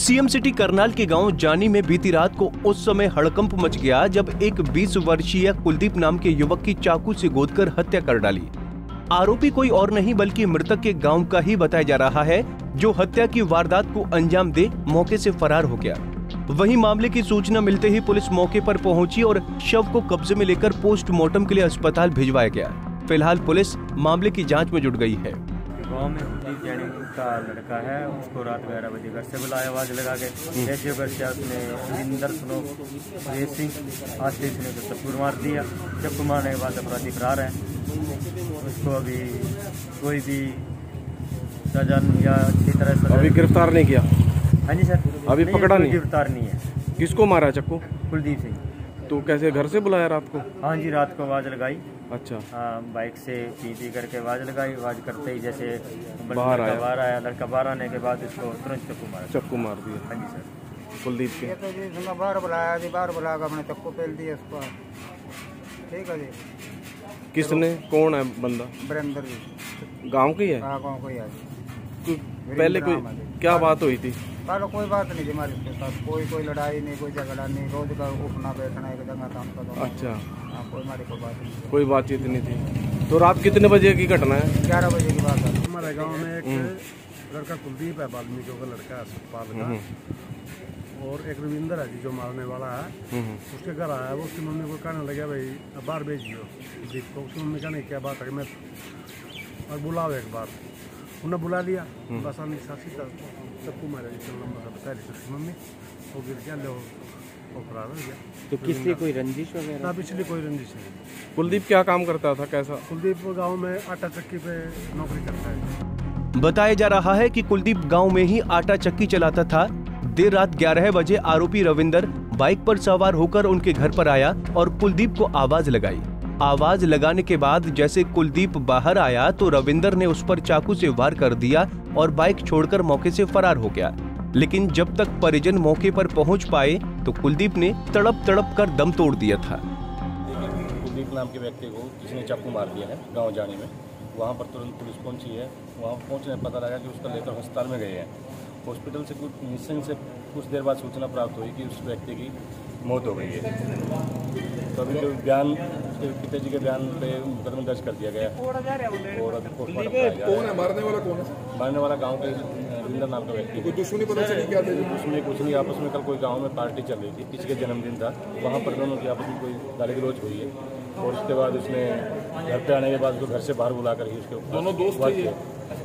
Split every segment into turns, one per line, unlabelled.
CM city Karnal के गांव जानी में बीती रात को उस समय हड़कंप मच गया जब एक 20 वर्षीय कुलदीप नाम के युवक की चाकू से गोदकर हत्या कर डाली। आरोपी कोई और नहीं बल्कि मृतक के गांव का ही बताया जा रहा है, जो हत्या की वारदात को अंजाम दे मौके से फरार हो गया। वहीं मामले की सूचना मिलते ही पुलिस मौके पर पहुंची और शव को कब्जे में लेकर पोस्टमार्टम के लिए अस्पताल भिजवाया गया। फिलहाल पुलिस मामले की जाँच में जुट गई है।
गाँव में कुलदीप यानी का लड़का है, उसको रात 11 बजे घर से बुलाया आवाज लगा के। जैसे घर से उसने सुरिंदर सिंह आशीष ने तो चप्पू मार दिया। चप्पू मारने के बाद अपराधी फरार है। उसको अभी कोई भी सजा या अच्छी तरह से
अभी गिरफ्तार नहीं किया।
हाँ जी सर,
अभी पकड़ा नहीं,
गिरफ्तार नहीं है।
किसको मारा चक्कू?
कुलदीप सिंह।
तो कैसे घर से बुलाया रात को?
हाँ जी, रात को आवाज लगाई।
अच्छा।
हाँ, बाइक से पी करके आवाज लगाई। आवाज करते ही जैसे
बाहर आया
लड़का बाहर आने के बाद इसको तुरंत चप्पू मार दिया।
हाँ
जी सर।
कुलदीप के
ये तो जी बाहर बुलाया जी, बाहर बुला कर अपने चप्पू पेल दिया उसको। ठीक है जी।
किसने? कौन है बंदा?
बरेंद्र जी।
गांव की है?
हाँ, गाँव को ही है।
पहले कोई क्या बात हुई थी?
पहले कोई बात नहीं थी हमारे उसके साथ, कोई लड़ाई नहीं, कोई झगड़ा नहीं। रोज का उठना बैठना एक जगह काम करना।
अच्छा।
हाँ, कोई हमारी कोई बात नहीं,
कोई बातचीत नहीं थी। तो रात कितने बजे की घटना है?
11 बजे की बात है।
हमारे गांव में एक लड़का कुलदीप है, वाल्मीकि का लड़का है, सतपाल का, और एक रविंदर है जो मारने वाला है। उसके घर आया वो, उसकी मम्मी को कहने लगे भाई अब बाहर भेज दियो कुलदीप को। उसकी मम्मी कहने क्या बात है, मैं और बुलाओ एक बार। उन्हें बुला लिया, बस आने सासी का सबको मारा लंबा बता रही मम्मी, वो गिर गया, लो वो फरार हो गया।
तो किससे कोई रंजिश वगैरह?
ना, पिछली कोई रंजिश नहीं।
कुलदीप क्या काम करता था, कैसा?
कुलदीप गांव में आटा चक्की पे नौकरी करता है।
बताया जा रहा है कि कुलदीप गांव में ही आटा चक्की चलाता था। देर रात 11 बजे आरोपी रविंदर बाइक पर सवार होकर उनके घर पर आया और कुलदीप को आवाज लगाई। आवाज लगाने के बाद जैसे कुलदीप बाहर आया तो रविंदर ने उस पर चाकू से वार कर दिया और बाइक छोड़कर मौके से फरार हो गया। लेकिन जब तक परिजन मौके पर पहुंच पाए तो कुलदीप ने तड़प कर दम तोड़ दिया था।
कुलदीप नाम के व्यक्ति को किसी ने चाकू मार दिया है गांव जाने में। वहां पर तुरंत पुलिस पहुंची है। वहां पहुंचने पता लगा कि उसका लेकर अस्पताल में गए हैं। हॉस्पिटल से कुछ मिशन से कुछ देर बाद सूचना प्राप्त हुई कि उस व्यक्ति की मौत हो गई है। तो अभी जो बयान पिताजी के बयान पे मुकदमा दर्ज कर दिया गया और अभी पोस्टमार्टम कराया जा रहा है।
कौन है मारने वाला? कौन है
मारने वाला? गांव के रविंदर नाम का व्यक्ति।
कोई दुश्मनी पता चली क्या थी?
दुश्मनी कुछ नहीं, आपस में कल कोई गांव में पार्टी चल रही थी, किसी के जन्मदिन था, वहाँ पर दोनों की आपस में कोई गाली गलौज हुई है और उसके बाद उसने घर पे आने के बाद उसको घर से बाहर बुला कर ही उसके
दोनों दोस्त थे?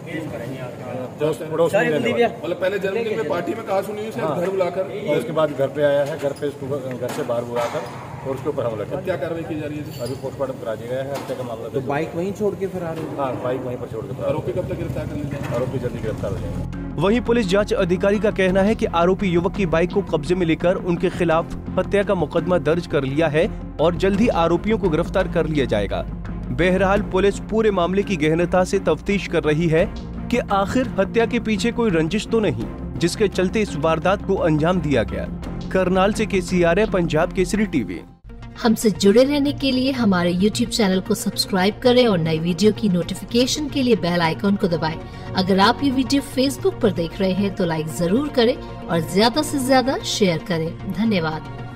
पड़ोस में
मतलब पहले जन्मदिन में पार्टी में कहा सुनी उसे घर बुलाकर,
और उसके बाद घर पे आया है। घर पे उसको घर से बाहर बुलाकर और उसके ऊपर हमला किया।
क्या कार्रवाई की जा रही है?
अभी पोस्टमार्टम करा दिया गया है। हत्या का मामला।
तो बाइक वहीं छोड़ के फरार हो?
हाँ, बाइक वहीं पर छोड़ के फरार।
आरोपी कब तक गिरफ्तार कर लेंगे?
आरोपी जल्दी गिरफ्तार हो जाएंगे।
वहीं पुलिस जांच अधिकारी का कहना है कि आरोपी युवक की बाइक को कब्जे में लेकर उनके खिलाफ हत्या का मुकदमा दर्ज कर लिया है और जल्द ही आरोपियों को गिरफ्तार कर लिया जाएगा। बहरहाल पुलिस पूरे मामले की गहनता से तफ्तीश कर रही है कि आखिर हत्या के पीछे कोई रंजिश तो नहीं जिसके चलते इस वारदात को अंजाम दिया गया। करनाल से KCRA, पंजाब केसरी टीवी।
हमसे जुड़े रहने के लिए हमारे YouTube चैनल को सब्सक्राइब करें और नई वीडियो की नोटिफिकेशन के लिए बेल आइकॉन को दबाएं। अगर आप ये वीडियो Facebook पर देख रहे हैं तो लाइक जरूर करें और ज्यादा से ज्यादा शेयर करें। धन्यवाद।